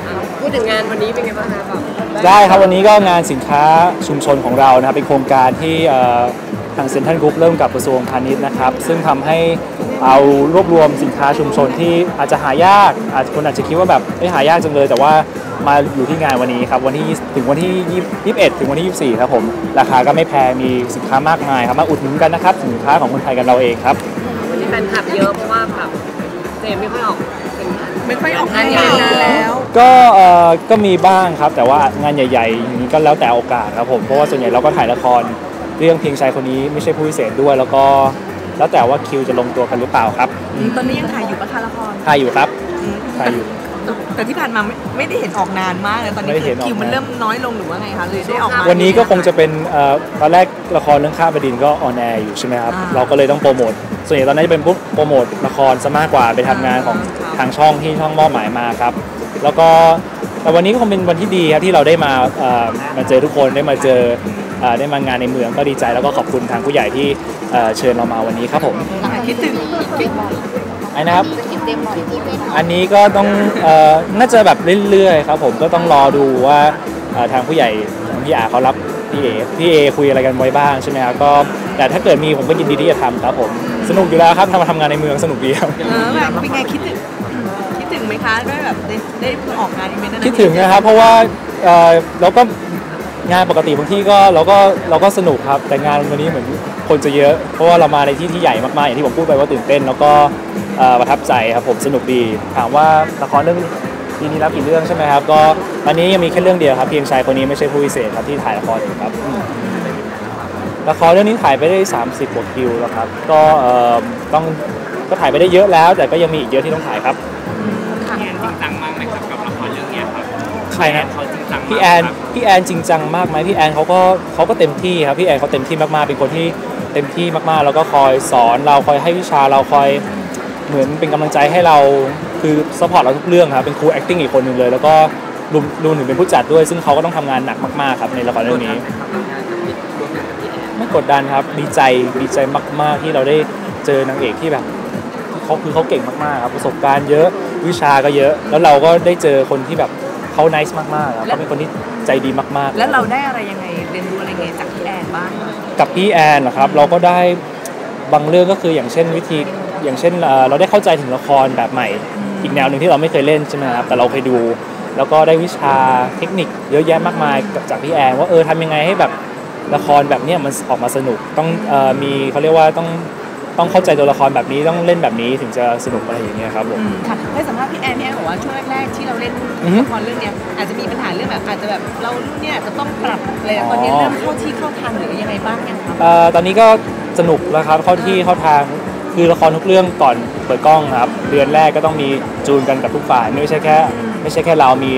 พูดถึงงานวันนี้เป็นไงบ้างคะแบบได้ครับวันนี้ก็งานสินค้าชุมชนของเรานะครับเป็นโครงการที่ทางเซ็นทรัลกรุ๊ปเริ่มกับกระทรวงพาณิชย์นะครับซึ่งทำให้เอารวบรวมสินค้าชุมชนที่อาจจะหายากคนอาจจะคิดว่าแบบไม่หายากจังเลยแต่ว่ามาอยู่ที่งานวันนี้ครับวันที่ถึงวันที่21ถึงวันที่24ครับผมราคาก็ไม่แพงมีสินค้ามากมายครับมาอุดหนุนกันนะครับสินค้าของคนไทยกันเราเองครับวันนี้แฟนคลับเยอะเพราะว่าแบบเจมไม่ค่อยออกงานใหญ่แล้วก็มีบ้างครับแต่ว่างานใหญ่ๆอย่างนี้ก็แล้วแต่โอกาสครับผมเพราะว่าส่วนใหญ่เราก็ถ่ายละครเรื่องเพียงชายคนนี้ไม่ใช่ผู้พิเศษด้วยแล้วก็แล้วแต่ว่าคิวจะลงตัวกันหรือเปล่าครับตอนนี้ยังถ่ายอยู่ปะคะละครถ่ายอยู่ครับถ่ายอยู่แต่ที่ผ่านมาไม่ได้เห็นออกนานมากเลยตอนนี้คิวมันเริ่มน้อยลงหรือว่าไงคะเลยได้ออกมาวันนี้ก็คงจะเป็นตอนแรกละครเรื่องข้าบดินก็ออนแอร์อยู่ใช่ไหมครับเราก็เลยต้องโปรโมทส่วนใหญ่ตอนนี้จะเป็นโปรโมทละครซะมากกว่าไปทำงานของทางช่องที่ช่องมอบหมายมาครับแล้วก็แต่วันนี้ก็คงเป็นวันที่ดีครับที่เราได้มาเจอทุกคนได้มาเจอได้มางานในเมืองก็ดีใจแล้วก็ขอบคุณทางผู้ใหญ่ที่เชิญเรามาวันนี้ครับผมคิดถึงไอ้นะครับอันนี้ก็ต้องน่าจะแบบเรื่อยๆครับผมก็ต้องรอดูว่าทางผู้ใหญ่พี่อาเขารับพี่เอคุยอะไรกันไว้บ้างใช่ไหมครับก็แต่ถ้าเกิดมีผมก็ยินดีที่จะทำครับผมสนุกอยู่แล้วครับทำงานในเมืองสนุกดีครับแบบเป็นไงคิดถึงไหมคะได้แบบได้ออกงานอีเวนต์นั้นคิดถึงนะครับเพราะว่าเราก็งานปกติบางที่ก็เราก็สนุกครับแต่งานวันนี้เหมือนคนจะเยอะเพราะว่าเรามาในที่ใหญ่มากๆอย่างที่ผมพูดไปว่าตื่นเต้นแล้วก็ประทับใจครับผมสนุกดีถามว่าละครเรื่องปีนี้รับกี่เรื่องใช่ไหมครับก็ตอนนี้ยังมีแค่เรื่องเดียวครับเพียงชายคนนี้ไม่ใช่ผู้พิเศษครับที่ถ่ายละครอยู่ครับละครเรื่องนี้ถ่ายไปได้30 กว่าคิวแล้วครับก็ถ่ายไปได้เยอะแล้วแต่ก็ยังมีอีกเยอะที่ต้องถ่ายครับพี่แอนจริงจังมากไหมครับกับละครเรื่องนี้ครับใครนะพี่แอนจริงจังมากไหมพี่แอนเขาก็เต็มที่ครับพี่แอนเขาเต็มที่มากๆเป็นคนที่เต็มที่มากๆแล้วก็คอยสอนเราคอยให้วิชาเราคอยเหมือนเป็นกำลังใจให้เราคือซัพพอร์ตเราทุกเรื่องครับเป็นครู acting อีกคนหนึ่งเลยแล้วก็รวมถึงเป็นผู้จัดด้วยซึ่งเขาก็ต้องทำงานหนักมากๆครับในละครเรื่องนี้ไม่กดดันครับดีใจมากๆที่เราได้เจอนางเอกที่แบบเขาเก่งมากๆครับประสบการณ์เยอะวิชาก็เยอะแล้วเราก็ได้เจอคนที่แบบเขาไนซ์มากๆเขาเป็นคนที่ใจดีมากๆแล้วเราได้อะไรยังไงเรียนรู้อะไรไงจากพี่แอนบ้างกับพี่แอนเหรอครับเราก็ได้บางเรื่องก็คืออย่างเช่นเราได้เข้าใจถึงละครแบบใหม่อีกแนวหนึ่งที่เราไม่เคยเล่นใช่ไหมครับแต่เราเคยดูแล้วก็ได้วิชาเทคนิคเยอะแยะมากมายจากพี่แอนว่าทำยังไงให้แบบละครแบบนี้มันออกมาสนุกต้องมีเขาเรียกว่าต้องเข้าใจตัวละครแบบนี้ต้องเล่นแบบนี้ถึงจะสนุกอะไรอย่างเงี้ยครับผมค่ะได้สัมภาษณ์พี่แอนบอกว่าช่วงแรกๆที่เราเล่นละครเรื่องนี้อาจจะมีปัญหาเรื่องแบบอาจจะแบบเราเนี่ยจะต้องปรับอะไรตอนนี้เริ่มเข้าที่เข้าทางหรือยังไงบ้างกันครับตอนนี้ก็สนุกแล้วครับเข้าที่เข้าทางคือละครทุกเรื่องก่อนเปิดกล้องครับเดือนแรกก็ต้องมีจูนกันกับทุกฝ่ายไม่ใช่แค่เรามี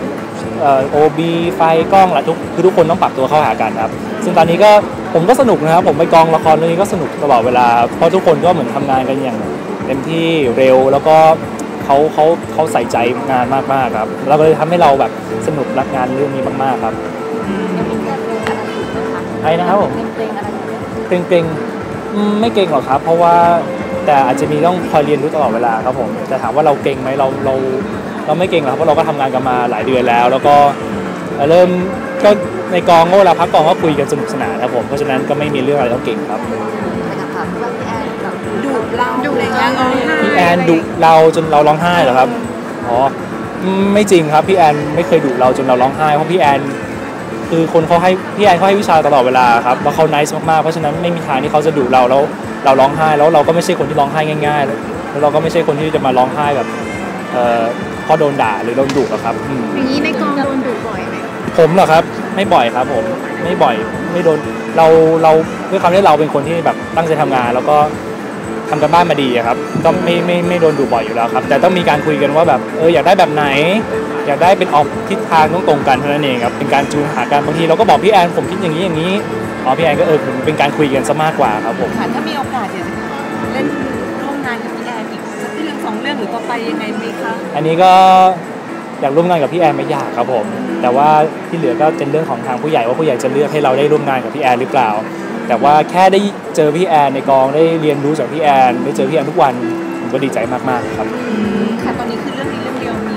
OB ไฟกล้องและทุกคนต้องปรับตัวเข้าหากันครับซึ่งตอนนี้ก็ผมก็สนุกนะครับผมไปกองละครเรื่องนี้ก็สนุกตลอดเวลาเพราะทุกคนก็เหมือนทำงานกันอย่างเต็มที่เร็วแล้วก็เขาใส่ใจงานมากๆครับแล้วก็เลยทำให้เราแบบสนุกรักงานเรื่องนี้มากๆครับใช่นะครับผมเกรงไม่เกรงหรอกครับเพราะว่าแต่อาจจะมีต้องคอยเรียนรู้ตลอดเวลาครับผมแต่ถามว่าเราเกรงไหมเราไม่เกรงหรอกเพราะเราก็ทำงานกันมาหลายเดือนแล้วก็เริ่มก็ในกองเวลาพักกองก็คุยกันสนุกสนานครับผมเพราะฉะนั้นก็ไม่มีเรื่องอะไรต้องเก่งครับดุอะไรเงี้ยพี่แอนดุเราจนเราร้องไห้เหรอครับอ๋อไม่จริงครับพี่แอนไม่เคยดุเราจนเราร้องไห้เพราะพี่แอนคือพี่แอนเขาให้วิชาตลอดเวลาครับแล้วเขาไนซ์มากๆเพราะฉะนั้นไม่มีทางที่เขาจะดุเราแล้วเราร้องไห้แล้วเราก็ไม่ใช่คนที่ร้องไห้ง่ายๆแล้วเราก็ไม่ใช่คนที่จะมาร้องไห้แบบพอโดนด่าหรือโดนดุหรอกครับอย่างนี้ในกองโดนดุบ่อยไหมผมเหรอครับไม่บ่อยครับผมไม่บ่อยไม่โดนเราด้วยความที่เราเป็นคนที่แบบตั้งใจทำงานแล้วก็ทำกันบ้านมาดีครับก็ไม่โดนดุบ่อยอยู่แล้วครับแต่ต้องมีการคุยกันว่าแบบอยากได้แบบไหนอยากได้เป็นออกทิศทางตรงกันเท่านั้นเองครับเป็นการจูนหากันบางทีเราก็บอกพี่แอนผมคิดอย่างนี้พี่แอนก็เป็นการคุยกันซะมากกว่าครับผมถ้ามีโอกาสอยากจะเล่นร่วมงานกับพี่แอนอีกสักเรื่อง2 เรื่องหรือต่อไปยังไงไหมคะอันนี้ก็อยากร่วมงานกับพี่แอนไม่ยากครับผมแต่ว่าที่เหลือก็เป็นเรื่องของทางผู้ใหญ่ว่าผู้ใหญ่จะเลือกให้เราได้ร่วมงานกับพี่แอนหรือเปล่าแต่ว่าแค่ได้เจอพี่แอนในกองได้เรียนรู้จากพี่แอนได้เจอพี่แอนทุกวันผมก็ดีใจมากๆครับค่ะตอนนี้คือเรื่องนี้เรื่องเดียวมีเรื่อง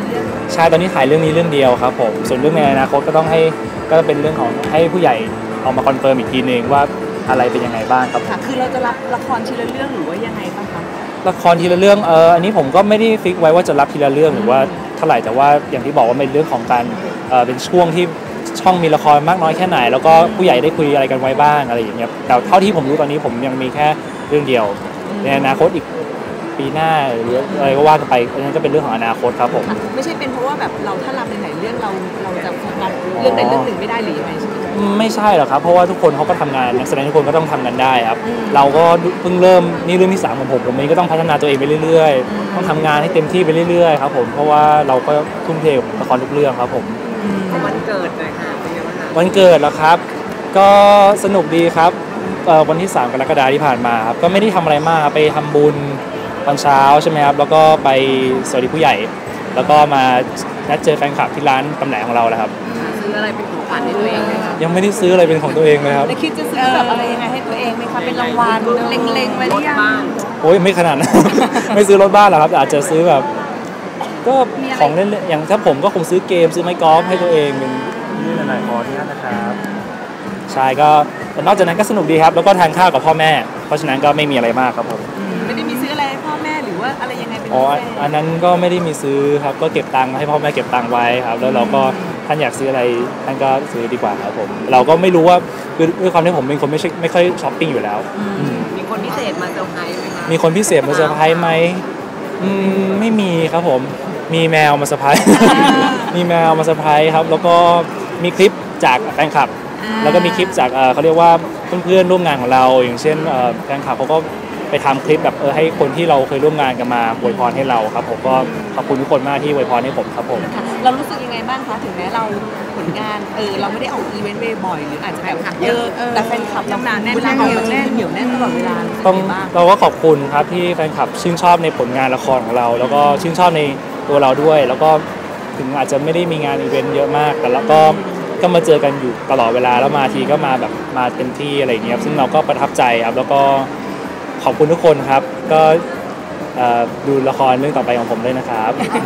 ใช่ตอนนี้ถ่ายเรื่องนี้เรื่องเดียวครับผมส่วนเรื่องในอนาคตก็ต้องให้ก็เป็นเรื่องของให้ผู้ใหญ่ออกมาคอนเฟิร์มอีกทีนึงว่าอะไรเป็นยังไงบ้างครับค่ะคือเราจะรับละครทีละเรื่องหรือว่ายังไงบ้างคะละครทีละเรื่องอันนี้ผมก็ไม่ได้ฟิกไว้ว่าจะรับทีละเรื่องหรือว่าเท่าไหร่แต่ว่าอย่างที่บอกว่าเป็นเรื่องของการเป็นช่วงที่ช่องมีละครมากน้อยแค่ไหนแล้วก็ผู้ใหญ่ได้คุยอะไรกันไว้บ้างอะไรอย่างเงี้ยแต่เท่าที่ผมรู้ตอนนี้ผมยังมีแค่เรื่องเดียวในอนาคตอีกปีหน้าหรืออะไรก็ว่ากันไปอันนั้นก็เป็นเรื่องของอนาคตครับผมไม่ใช่เป็นเพราะว่าแบบเราถ้ารับในไหนเรื่องเราจะโฟกัสเรื่องใดเรื่องหนึ่งไม่ได้หรือยังไงใช่ไหมไม่ใช่หรอกครับเพราะว่าทุกคนเขาก็ทำงานนักแสดงทุกคนก็ต้องทำงานได้ครับเราก็เพิ่งเริ่มนี่เรื่องที่3ของผมเองก็ต้องพัฒนาตัวเองไปเรื่อยๆต้องทำงานให้เต็มที่ไปเรื่อยๆครับผมเพราะว่าเราก็ทุ่มเทกับละครทุกเรื่องครับผมวันเกิดเลยค่ะเป็นไงบ้างคะวันเกิดแล้วครับก็สนุกดีครับวันที่3 กรกฎาคมที่ผ่านมาครับก็ไม่ได้ทำอะไรมากไปทำบุญตอนเช้าใช่ไหมครับแล้วก็ไปสวัสดีผู้ใหญ่แล้วก็มานัดเจอแฟนคลับที่ร้านตำแหน่งของเราแล้วครับซื้ออะไรเป็นของขวัญให้ตัวเองไหมคะยังไม่ได้ซื้ออะไรเป็นของตัวเองเลยครับแล้วคิดจะซื้อแบบอะไรยังไงให้ตัวเองไหมคะเป็นรางวัลเล็งๆไว้หรือยังบ้านโอ้ยไม่ขนาดนั้น ไม่ซื้อรถบ้านหรอกครับแต่อาจจะซื้อแบบก็ของเล่นๆอย่างถ้าผมก็คงซื้อเกมซื้อไม้กอล์ฟให้ตัวเองเป็นนี่หน่อยๆพอที่นั่นนะครับใช่ก็แต่นอกจากนั้นก็สนุกดีครับแล้วก็ทานข้าวกับพ่อแม่เพราะฉะนั้นก็ไม่มีอะไรมากครับผมไม่ได้มีซื้ออะไรให้พ่อแม่หรือว่าอะไรยังไงเป็นอ๋อพิเศษอันนั้นก็ไม่ได้มีซื้อครับก็เก็บตังค์ให้พ่อแม่เก็บตังค์ไว้ครับแล้วเราก็ท่านอยากซื้ออะไรท่านก็ซื้อดีกว่าครับผมเราก็ไม่รู้ว่าคือด้วยความที่ผมเป็นคนไม่ค่อยช้อปปิ้งอยู่แล้วมีคนพิเศษมาเซอร์ไพรส์ไหมคะมีคนพิเศษมาเซอร์ไพรส์ไหมไม่มีครับผมมีแมวมาเซอร์ไพรส์ มีแมวมาเซอร์ไพรส์ครับแล้วก็มีคลิปจากแฟนคลับแล้วก็มีคลิปจากเขาเรียกว่าเพื่อนๆร่วมงานของเราอย่างเช่นแฟนคลับเขาก็ไปทำคลิปแบบให้คนที่เราเคยร่วมงานกันมาอวยพรให้เราครับผมก็ขอบคุณทุกคนมากที่อวยพรให้ผมครับผมค่ะเรารู้สึกยังไงบ้างคะถึงแม้เราผลงานเราไม่ได้ออกอีเวนต์บ่อยๆหรืออาจจะแบบแต่แฟนคลับเราหนาแน่นเวลาเราเหนียวแน่นตลอดเวลาต้องเราก็ขอบคุณครับที่แฟนคลับชื่นชอบในผลงานละครของเรา แล้วก็ชื่นชอบในตัวเราด้วย แล้วก็ถึงอาจจะไม่ได้มีงานอีเวนต์เยอะมาก แต่เราก็มาเจอกันอยู่ตลอดเวลาแล้วมาทีก็มาแบบมาเต็มที่อะไรอย่างเงี้ยซึ่งเราก็ประทับใจครับแล้วก็ขอบคุณทุกคนครับก็ดูละครเรื่องต่อไปของผมด้วยนะครับ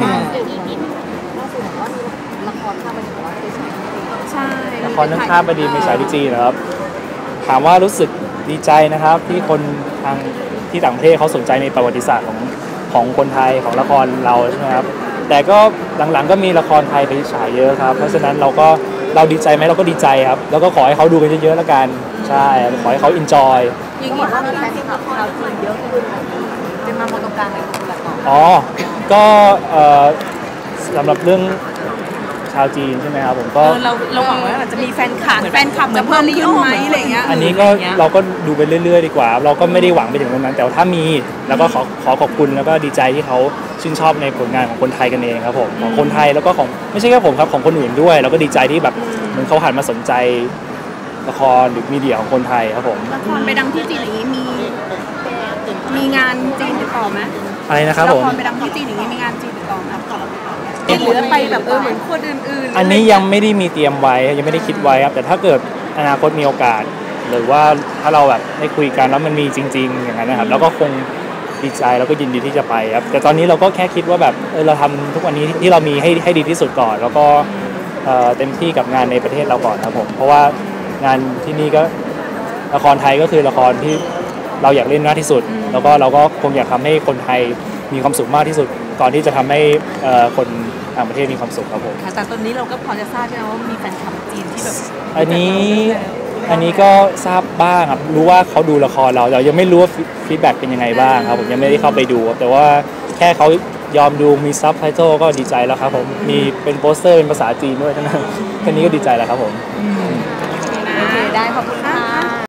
ใช่ละครเรื่องข้ามบดีไม่ใช่ที่จีนนะครับถามว่ารู้สึกดีใจนะครับที่คนทางที่ต่างประเทศเขาสนใจในประวัติศาสตร์ของคนไทยของละครเราใช่ไหมครับแต่ก็หลังๆก็มีละครไทยไปฉายเยอะครับเพราะฉะนั้นเราดีใจไหมเราก็ดีใจครับแล้วก็ขอให้เขาดูกันเยอะๆแล้วกันใช่ขอให้เขาอินจอยยิ่งเห็นว่ามีแฟนคลับชาวจีนเยอะขึ้นจะมาโมโตกลางในคนละต่ออ๋อก็สำหรับเรื่องชาวจีนใช่ไหมครับผมก็เราหวังว่าอาจจะมีแฟนคลับจะเพิ่มขึ้นไหมอะไรเงี้ยอันนี้ก็เราก็ดูไปเรื่อยๆดีกว่า เราก็ไม่ได้หวังไปถึงตรงนั้น แต่ว่าถ้ามีแล้วก็ขอขอบคุณแล้วก็ดีใจที่เขาชื่นชอบในผลงานของคนไทยกันเองครับผมของคนไทยแล้วก็ของไม่ใช่แค่ผมครับของคนอื่นด้วยเราก็ดีใจที่แบบเหมือนเขาหันมาสนใจละครหรือมีเดียของคนไทยครับผมละครไปดังที่จีนอย่างนี้มีงานจีนติดต่อไหมอะไรนะครับผมละครไปดังที่จีนอย่างนี้มีงานจีนติดต่อไหมต่อเราติดต่อไหมเหลือไปแบบเหมือนคนอื่นๆอันนี้ยังไม่ได้มีเตรียมไว้ยังไม่ได้คิดไว้ครับแต่ถ้าเกิดอนาคตมีโอกาส หรือว่าถ้าเราแบบได้คุยกันแล้วมันมีจริง ๆ อย่างนั้นนะครับเราก็คงดีใจแล้วก็ยินดีที่จะไปครับแต่ตอนนี้เราก็แค่คิดว่าแบบเราทำทุกวันนี้ที่เรามีให้ดีที่สุดก่อน แล้วก็เต็มที่กับงานในประเทศเราก่อนครับผมเพราะว่างานที่นี่ก็ละครไทยก็คือละครที่เราอยากเล่นมากที่สุด แล้วก็เราก็คงอยากทำให้คนไทยมีความสุขมากที่สุดก่อนที่จะทำให้คนต่างประเทศมีความสุขครับผมค่ะแต่ตอนนี้เราก็พอจะทราบใช่ไหมว่ามีแฟนคลับจีนที่แบบอันนี้ก็ทราบบ้างครับรู้ว่าเขาดูละครเรายังไม่รู้ว่าฟีดแบ็กเป็นยังไงบ้างครับผมยังไม่ได้เข้าไปดูครับแต่ว่าแค่เขายอมดูมีซับไตเติลก็ดีใจแล้วครับผมมีเป็นโปสเตอร์เป็นภาษาจีนด้วยทั้งนั้นแค่นี้ก็ดีใจแล้วครับผมโอเคได้ขอบคุณค่ะ